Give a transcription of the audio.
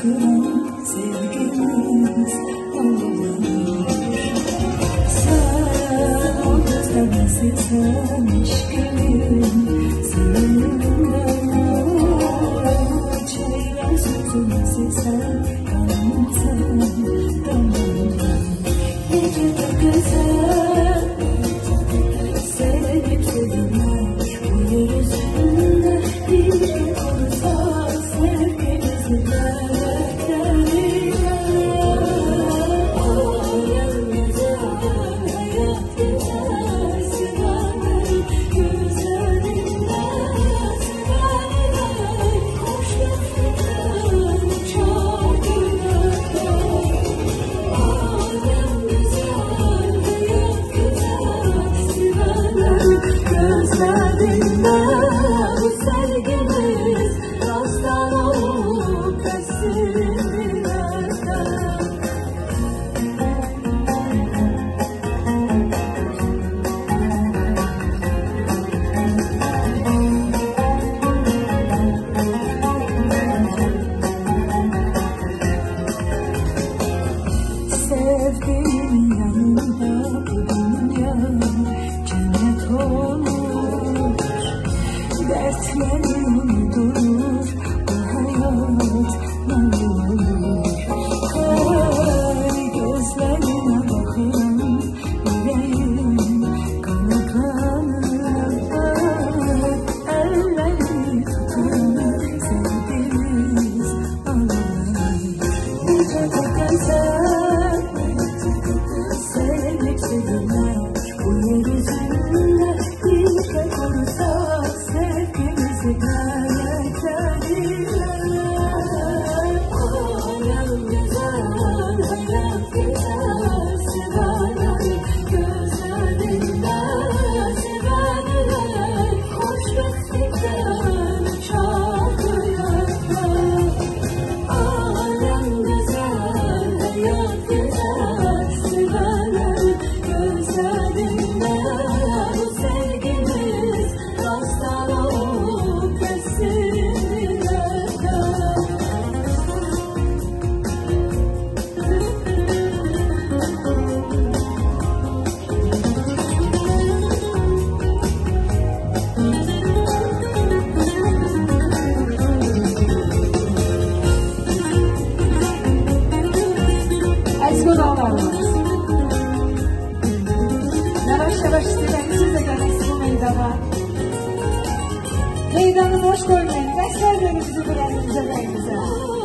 bakıram sevgimiz olur. Sen gözlemezsen aşkım seninle çeyren sözümsüz sen kanımsın kanımdan. Nece de güzel sevip sevilmek bu yeryüzünde bir gün olsa sevgimizi terk. Sevdiğimin yanında bu dünya cennet olur. Dertlerim unutur bu hayat ne olur. Her gözlerine bakıyorum yüreğim kana kana. Ellerini tutuyorum sevdiğimiz Allah'ım. Nece de güzel sevmek sevilmek bu yeryüzünde bir tek olsa sevgimizi terk. Alem güzel, hayat güzel, sevenler gözlerinden sevenler hoşbeftlikten çağırıyor. Alem güzel, hayat güzel, sevenler gözlerinden bu sevgimiz rastlar olup vesile. Aziz qonaqlarımız, yavaş-yavaş istəyirəm siz də gələsiniz bu meydana. Meydanı boş qoymayın, dəstək verin bizi bu rəqəmsal.